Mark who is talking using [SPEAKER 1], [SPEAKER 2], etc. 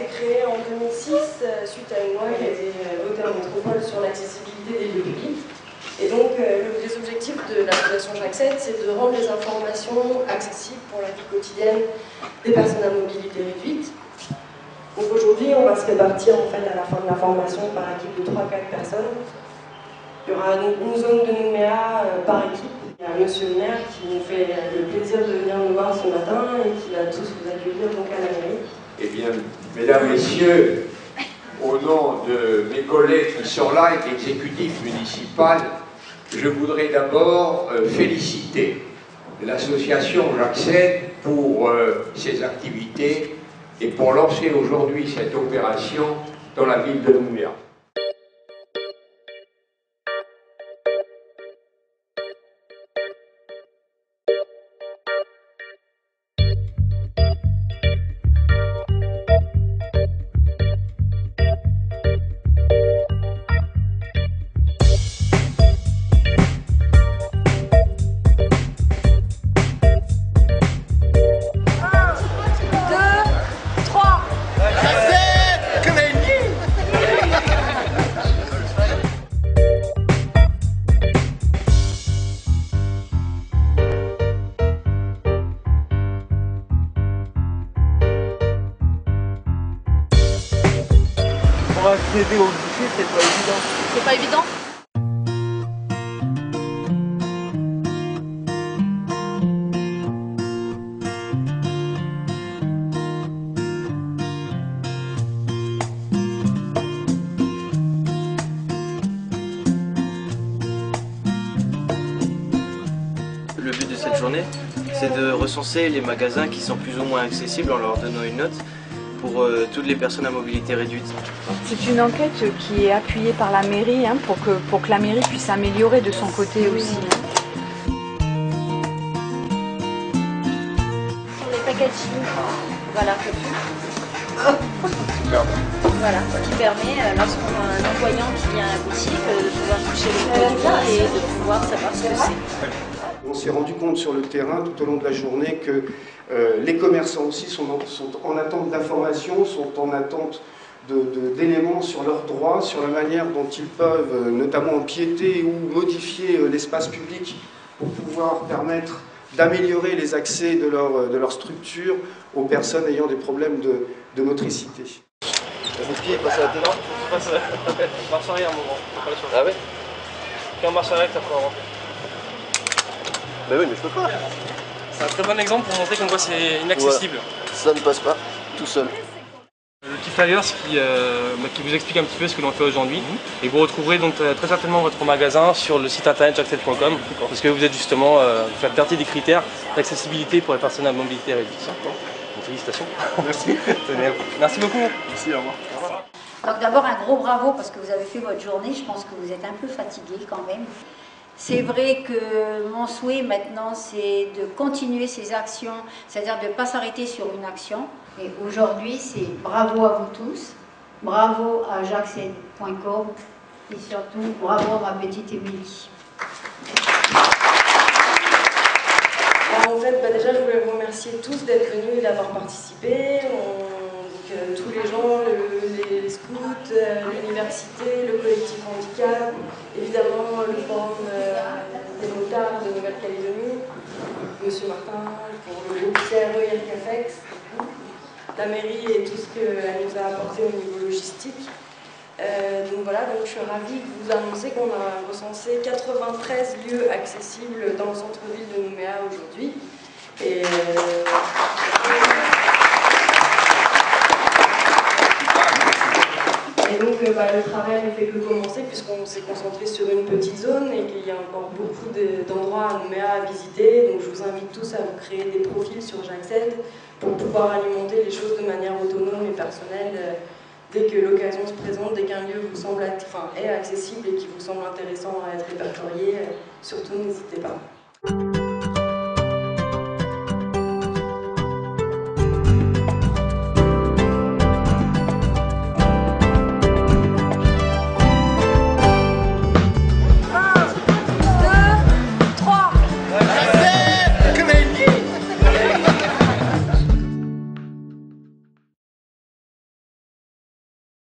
[SPEAKER 1] été créé en 2006 suite à une loi qui a été votée en métropole sur l'accessibilité des lieux publics. Et donc, les objectifs de l'association J'accède, c'est de rendre les informations accessibles pour la vie quotidienne des personnes à mobilité réduite. Donc aujourd'hui, on va se répartir en fait à la fin de la formation par équipe de 3-4 personnes. Il y aura donc une zone de Nouméa par équipe. Il y a monsieur le maire qui nous fait le plaisir de venir nous voir ce matin et qui va tous vous accueillir donc à la mairie.
[SPEAKER 2] Eh bien, mesdames, messieurs, au nom de mes collègues qui sont là et de l'exécutif municipal, je voudrais d'abord féliciter l'association J'accède pour ses activités et pour lancer aujourd'hui cette opération dans la ville de Nouméa.
[SPEAKER 3] Pour accéder au guichet, c'est pas évident.
[SPEAKER 4] C'est pas évident?
[SPEAKER 3] Le but de cette journée, c'est de recenser les magasins qui sont plus ou moins accessibles en leur donnant une note pour toutes les personnes à mobilité réduite.
[SPEAKER 5] C'est une enquête qui est appuyée par la mairie pour que la mairie puisse s'améliorer de son côté aussi.
[SPEAKER 4] Sur les packaging, voilà. Voilà, ce qui permet, lorsqu'on a un employant qui vient à la boutique, de pouvoir toucher le produit et de pouvoir savoir ce que c'est.
[SPEAKER 6] On s'est rendu compte sur le terrain tout au long de la journée que les commerçants aussi sont en attente d'informations, sont en attente d'éléments sur leurs droits, sur la manière dont ils peuvent notamment empiéter ou modifier l'espace public pour pouvoir permettre d'améliorer les accès de leur structure aux personnes ayant des problèmes de motricité.
[SPEAKER 3] Votre pied est passé à la télé.
[SPEAKER 7] Marche arrière un moment, pas la chose.
[SPEAKER 3] Ah ouais?
[SPEAKER 7] Quand on marche arrière, ça peut avancer.
[SPEAKER 3] Bah oui, mais je peux pas.
[SPEAKER 7] C'est un très bon exemple pour montrer qu'en quoi c'est inaccessible.
[SPEAKER 3] Ouais. Ça ne passe pas, tout seul.
[SPEAKER 7] Le petit flyer qui vous explique un petit peu ce que l'on fait aujourd'hui. Et vous retrouverez donc très certainement votre magasin sur le site internet j'accède.com parce que vous êtes justement, vous faites partie des critères d'accessibilité pour les personnes à mobilité réduite. Donc, félicitations.
[SPEAKER 6] Merci.
[SPEAKER 7] Merci beaucoup.
[SPEAKER 6] Merci, au revoir.
[SPEAKER 4] Donc d'abord un gros bravo parce que vous avez fait votre journée, je pense que vous êtes un peu fatigué quand même. C'est vrai que mon souhait maintenant c'est de continuer ces actions, c'est-à-dire de ne pas s'arrêter sur une action. Et aujourd'hui c'est bravo à vous tous, bravo à j'accède.com et surtout bravo à ma petite Émilie.
[SPEAKER 1] En fait, déjà, je voulais vous remercier tous d'être venus et d'avoir participé. Tous les gens, les scouts, l'université, le collectif handicap, évidemment le forum des motards de Nouvelle-Calédonie, Monsieur Martin, pour le groupe CRE IRCAFEX, la mairie et tout ce qu'elle nous a apporté au niveau logistique. Donc voilà, donc je suis ravie de vous annoncer qu'on a recensé 93 lieux accessibles dans le centre-ville de Nouméa aujourd'hui. Et donc le travail ne fait que commencer puisqu'on s'est concentré sur une petite zone et qu'il y a encore beaucoup d'endroits à Nouméa à visiter. Donc je vous invite tous à vous créer des profils sur J'accède pour pouvoir alimenter les choses de manière autonome et personnelle. Dès que l'occasion se présente, dès qu'un lieu vous semble est accessible et qui vous semble intéressant à être répertorié, surtout n'hésitez pas.